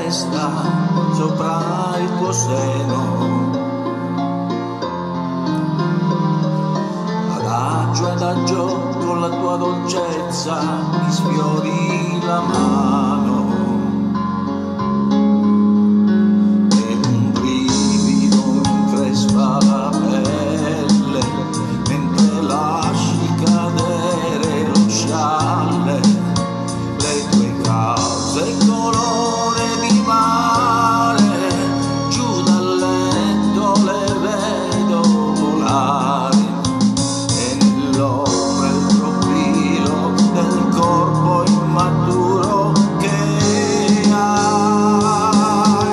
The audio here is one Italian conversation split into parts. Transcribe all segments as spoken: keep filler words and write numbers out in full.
testa sopra il tuo seno. Adagio adagio con la tua dolcezza mi sfiori la mano. E un brivido increspa la pelle mentre lasci cadere lo scialle. Le tue calze colore di mare, giù dal letto le vedo volare. E nell'ombra il profilo del corpo immaturo che hai.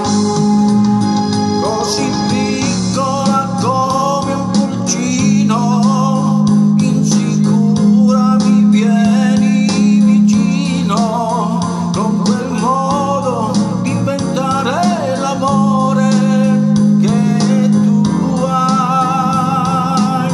Così piccola come un pulcino, insicura mi vieni vicino, con quel modo di inventare l'amore che tu hai.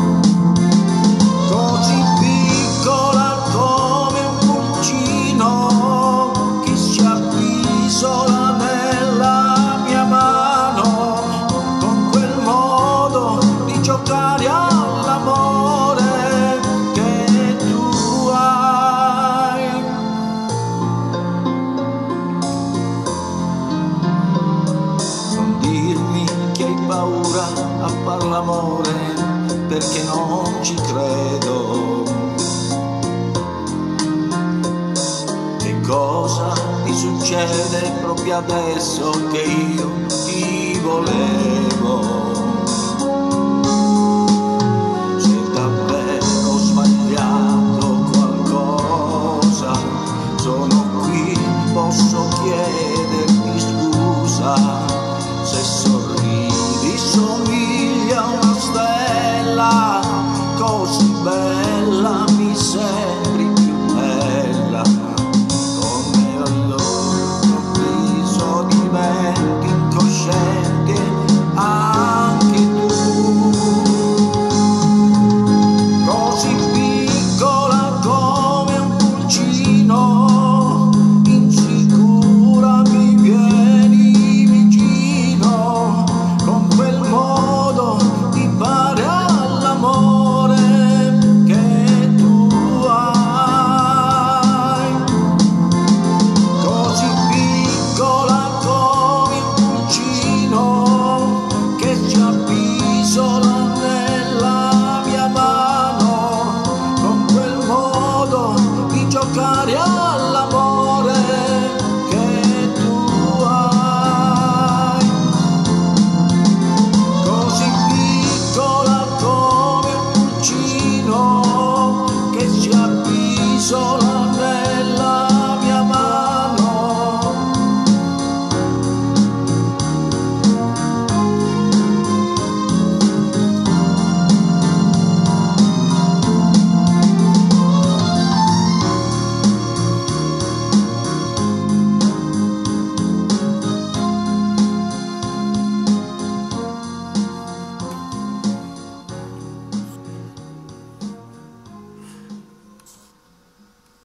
Così piccola come un pulcino che si appisola nella mia mano, con quel modo di giocare all'amore che tu hai. Non dirmi che hai paura a far l'amore, perché non ci credo. Che cosa ti succede proprio adesso che io ti volevo? Se davvero ho sbagliato qualcosa, sono qui, posso chiederti scusa.